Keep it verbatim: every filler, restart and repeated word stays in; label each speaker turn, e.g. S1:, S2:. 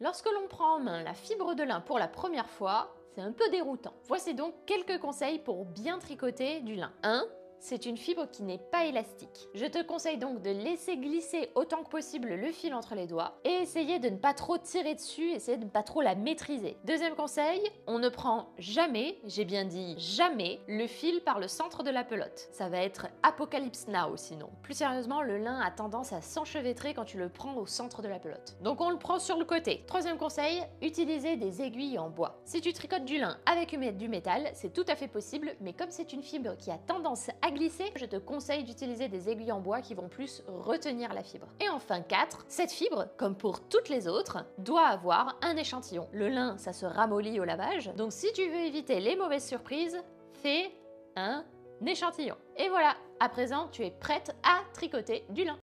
S1: Lorsque l'on prend en main la fibre de lin pour la première fois, c'est un peu déroutant. Voici donc quelques conseils pour bien tricoter du lin. un. C'est une fibre qui n'est pas élastique. Je te conseille donc de laisser glisser autant que possible le fil entre les doigts et essayer de ne pas trop tirer dessus, essayer de ne pas trop la maîtriser. Deuxième conseil, on ne prend jamais, j'ai bien dit jamais, le fil par le centre de la pelote. Ça va être Apocalypse Now sinon. Plus sérieusement, le lin a tendance à s'enchevêtrer quand tu le prends au centre de la pelote. Donc on le prend sur le côté. Troisième conseil, utiliser des aiguilles en bois. Si tu tricotes du lin avec du métal, c'est tout à fait possible, mais comme c'est une fibre qui a tendance à glisser, je te conseille d'utiliser des aiguilles en bois qui vont plus retenir la fibre. Et enfin quatre, cette fibre, comme pour toutes les autres, doit avoir un échantillon. Le lin, ça se ramollit au lavage, donc si tu veux éviter les mauvaises surprises, fais un échantillon. Et voilà, à présent, tu es prête à tricoter du lin.